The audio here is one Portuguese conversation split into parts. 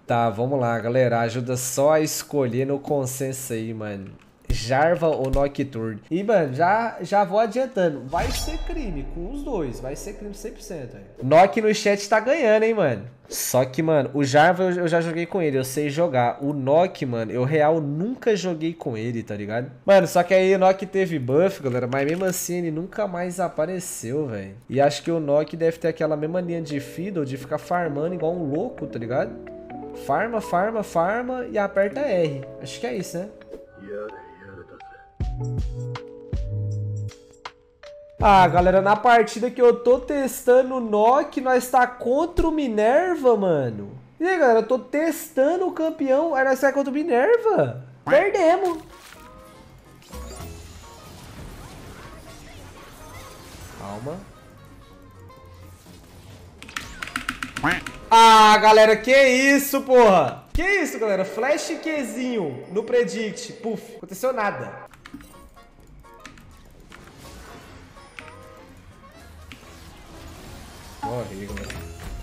Tá, vamos lá, galera. Ajuda só a escolher no consenso aí, mano. Jarvan ou Nocturne. E, mano, já vou adiantando. Vai ser crime com os dois. Vai ser crime 100%, velho. Nock no chat tá ganhando, hein, mano. Só que, mano, o Jarvan eu já joguei com ele. Eu sei jogar. O Nock, mano, eu real nunca joguei com ele, tá ligado? Mano, só que aí o Nock teve buff, galera. Mas mesmo assim ele nunca mais apareceu, velho. E acho que o Nock deve ter aquela mesma linha de Fiddle de ficar farmando igual um louco, tá ligado? Farma, farma, farma e aperta R. Acho que é isso, né? Ah, galera, na partida que eu tô testando o Nock, nós tá contra o Minerva, mano. E aí, galera, eu tô testando o campeão, aí nós tá contra o Minerva. Perdemos. Calma. Ah, galera, que isso, porra? Que isso, galera? Flash Qzinho no Predict. Puf, aconteceu nada. Morri, galera.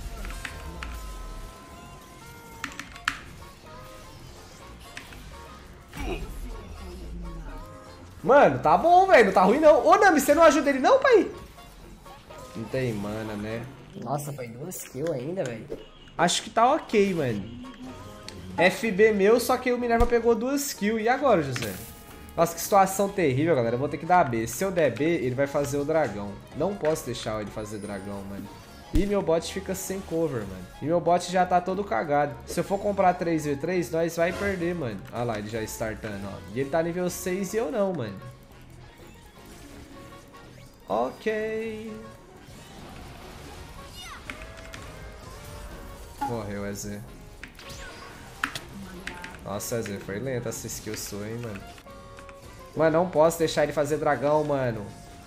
Mano, tá bom, velho. Não tá ruim, não. Ô, Nami, você não ajuda ele, não, pai? Não tem mana, né? Nossa, foi 2 kills ainda, velho. Acho que tá ok, mano. FB meu, só que o Minerva pegou 2 kills. E agora, José? Nossa, que situação terrível, galera. Eu vou ter que dar B. Se eu der B, ele vai fazer o dragão. Não posso deixar ele fazer dragão, mano. E meu bot fica sem cover, mano. E meu bot já tá todo cagado. Se eu for comprar 3v3, nós vai perder, mano. Olha lá, ele já startando, ó. E ele tá nível 6 e eu não, mano. Ok. Morreu, EZ. Nossa, EZ, foi lenta essa skill sua, hein, mano. Mano, não posso deixar ele fazer dragão, mano.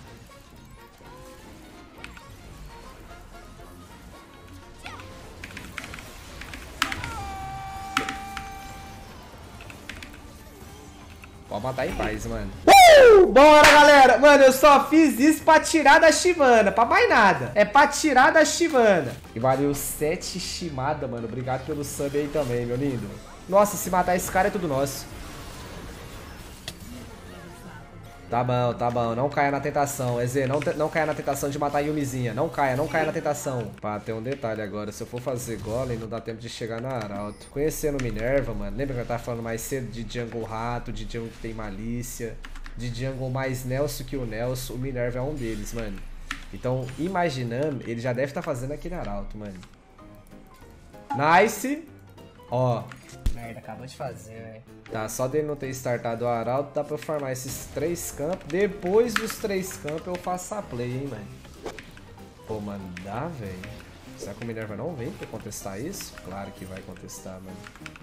Pode matar em paz, mano. Bora, galera! Mano, eu só fiz isso pra tirar da Shyvana, pra mais nada. É pra tirar da Shyvana. E valeu 7 Shimada, mano. Obrigado pelo sub aí também, meu lindo. Nossa, se matar esse cara é tudo nosso. Tá bom, tá bom. Não caia na tentação. EZ, não caia na tentação de matar a Yumizinha. Não caia na tentação. Pá, tem um detalhe agora. Se eu for fazer golem, não dá tempo de chegar na Arauto. Conhecendo Minerva, mano. Lembra que eu tava falando mais cedo de jungle rato, de jungle que tem malícia, de jungle mais Nelson que o Nelson? O Minerva é um deles, mano. Então, imaginando, ele já deve estar fazendo aquele Arauto, mano. Nice. Ó. Merda, acabou de fazer, velho. Tá, só dele não ter startado o Arauto, dá pra eu farmar esses 3 campos. Depois dos 3 campos eu faço a play, hein, mano. Pô, mano, dá, velho. Será que o Minerva não vem pra contestar isso? Claro que vai contestar, mano.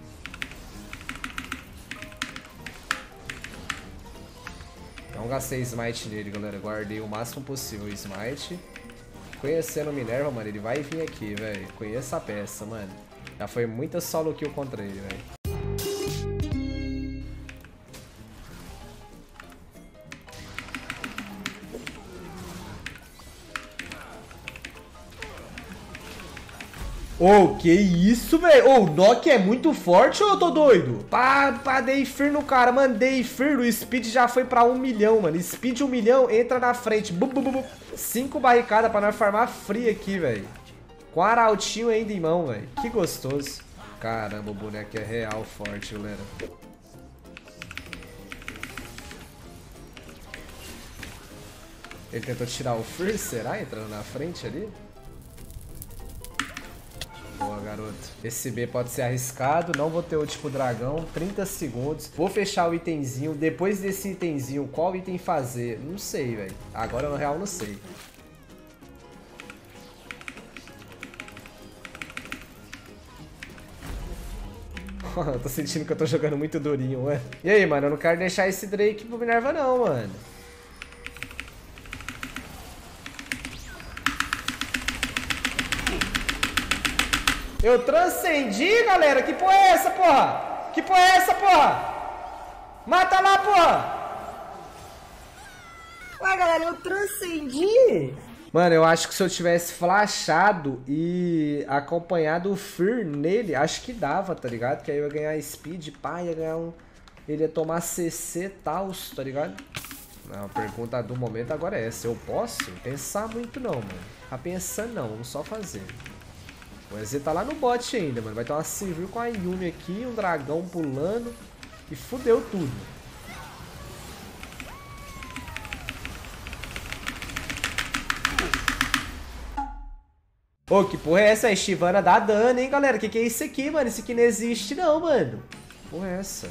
Não gastei smite nele, galera. Guardei o máximo possível o smite. Conhecendo o Minerva, mano, ele vai vir aqui, velho. Conheça a peça, mano. Já foi muita solo kill contra ele, velho. Ô, que isso, velho? Ô, o Nock é muito forte ou eu tô doido? Pá, dei fear no cara, mano. Dei fear, o speed já foi pra 1 milhão, mano. Speed 1 milhão, entra na frente. 5 barricadas pra nós farmar free aqui, velho. Com arautinho ainda em mão, velho. Que gostoso. Caramba, o boneco é real forte, galera. Ele tentou tirar o fear, será? Entrando na frente ali? Boa, garoto. Esse B pode ser arriscado. Não vou ter o tipo dragão. 30 segundos. Vou fechar o itemzinho. Depois desse itemzinho, qual item fazer? Não sei, velho. Agora, no real, não sei. Eu tô sentindo que eu tô jogando muito durinho, mano. E aí, mano? Eu não quero deixar esse Drake pro Minerva, não, mano. Eu transcendi, galera. Que porra é essa, porra? Que porra é essa, porra? Mata lá, porra! Ué, galera, eu transcendi. Mano, eu acho que se eu tivesse flashado e acompanhado o Fear nele, acho que dava, tá ligado? Que aí eu ia ganhar speed, pá, ia ganhar um... Ele ia tomar CC e tal, tá ligado? Não, a pergunta do momento agora é essa. Eu posso? Pensar muito não, mano. Tá pensando não, vamos só fazer. O EZ tá lá no bot ainda, mano. Vai ter uma Sivir com a Yumi aqui, um dragão pulando. E fudeu tudo. Ô, que porra é essa? A Shyvana dá dano, hein, galera? Que é isso aqui, mano? Isso aqui não existe não, mano. Que porra é essa?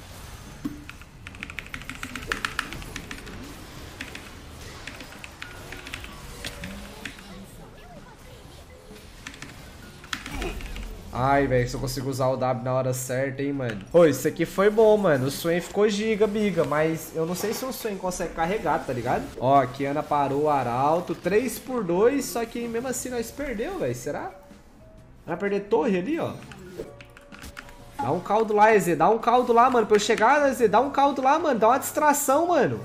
Ai, velho, se eu consigo usar o W na hora certa, hein, mano. Pô, isso aqui foi bom, mano. O Swain ficou giga, biga, mas eu não sei se o Swain consegue carregar, tá ligado? Ó, a Kiana parou o Arauto, 3x2, só que mesmo assim nós perdeu, velho. Será? Vai perder torre ali, ó. Dá um caldo lá, EZ. Dá um caldo lá, mano. Pra eu chegar, EZ, dá um caldo lá, mano. Dá uma distração, mano.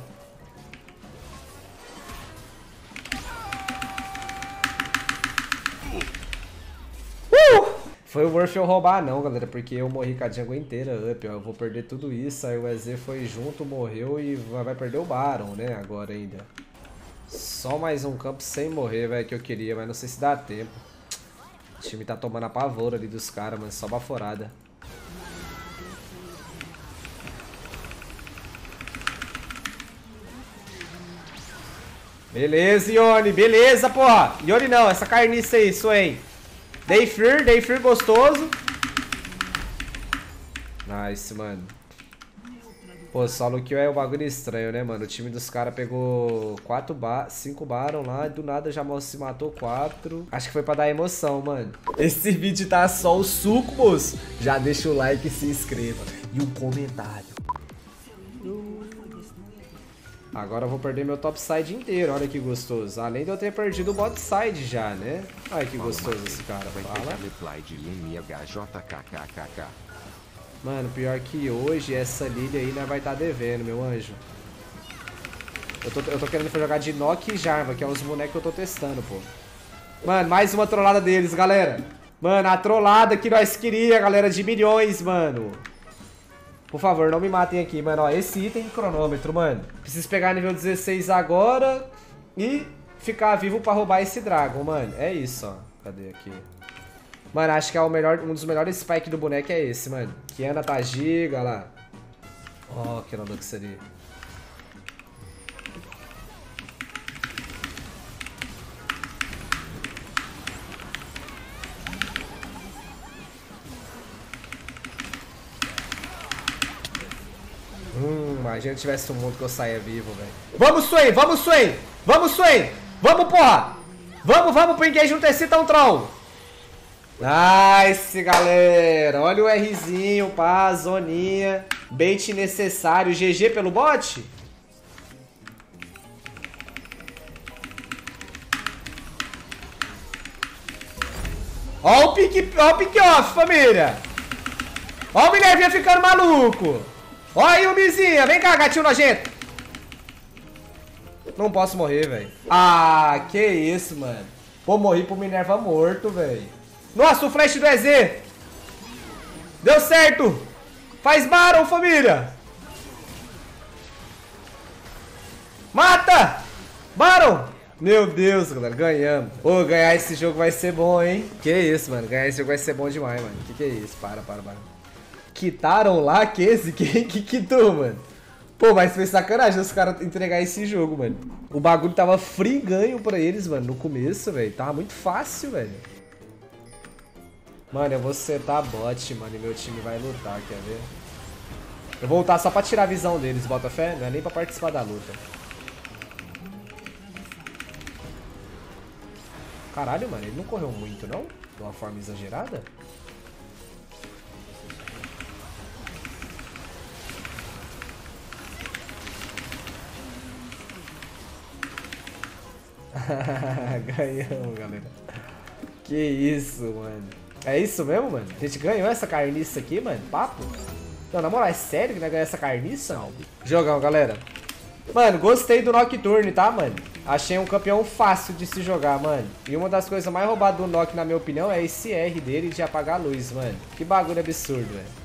Foi worth eu roubar não, galera, porque eu morri com a jungle inteira up, ó. Eu vou perder tudo isso, aí o EZ foi junto, morreu e vai perder o Baron, né, agora ainda. Só mais um campo sem morrer, velho, que eu queria, mas não sei se dá tempo. O time tá tomando a pavor ali dos caras, mano, só baforada. Beleza, Ione, beleza, porra. Ione não, essa carniça aí, Swain. Day Fear gostoso. Nice, mano. Pô, solo kill é um bagulho estranho, né, mano? O time dos caras pegou 5 Baron lá e do nada já se matou 4. Acho que foi pra dar emoção, mano. Esse vídeo tá só o suco, moço. Já deixa o like e se inscreva. E um comentário. Agora eu vou perder meu topside inteiro, olha que gostoso. Além de eu ter perdido o botside já, né? Olha que gostoso esse cara, fala. Mano, pior que hoje essa Lily aí nós vai estar devendo, meu anjo. Eu tô querendo jogar de Nock e Jarvan, que é os bonecos que eu tô testando, pô. Mano, mais uma trollada deles, galera. Mano, a trollada que nós queríamos, galera, de milhões, mano. Por favor, não me matem aqui, mano. Ó, esse item cronômetro, mano. Preciso pegar nível 16 agora e ficar vivo pra roubar esse Dragon, mano. É isso, ó. Cadê aqui? Mano, acho que é um dos melhores spike do boneco é esse, mano. Kiana tá giga, olha lá. Ó, que não que seria. Imagina se tivesse um mundo que eu saia vivo, velho. Vamos, Swain! Vamos, Swain! Vamos, Swain! Vamos, porra! Vamos pro engage no TC, tá um troll! Nice, galera! Olha o Rzinho, pá, zoninha. Bait necessário. GG pelo bot? Ó o pick off, família! Ó o Minervinha ficando maluco! Ó aí o Mizinha, vem cá, gatinho nojento. Não posso morrer, velho. Ah, que isso, mano. Pô, morri pro Minerva morto, velho. Nossa, o flash do EZ. Deu certo. Faz Baron, família. Mata. Baron. Meu Deus, galera, ganhamos. Ô, ganhar esse jogo vai ser bom, hein. Que isso, mano. Ganhar esse jogo vai ser bom demais, mano. Que é isso? Para. Quitaram lá que esse? Quem que quitou, mano? Pô, mas foi sacanagem os caras entregar esse jogo, mano. O bagulho tava free ganho pra eles, mano, no começo, velho. Tava muito fácil, velho. Mano, eu vou setar bot, mano, e meu time vai lutar, quer ver? Eu vou voltar só pra tirar a visão deles, bota fé? Não é nem pra participar da luta. Caralho, mano, ele não correu muito, não? De uma forma exagerada? Ganhamos, galera. Que isso, mano. É isso mesmo, mano? A gente ganhou essa carniça aqui, mano? Papo? Não, na moral, é sério que nós ganhamos essa carniça? Jogão, galera. Mano, gostei do Nocturne, tá, mano? Achei um campeão fácil de se jogar, mano. E uma das coisas mais roubadas do Nock, na minha opinião, é esse R dele de apagar a luz, mano. Que bagulho absurdo, velho.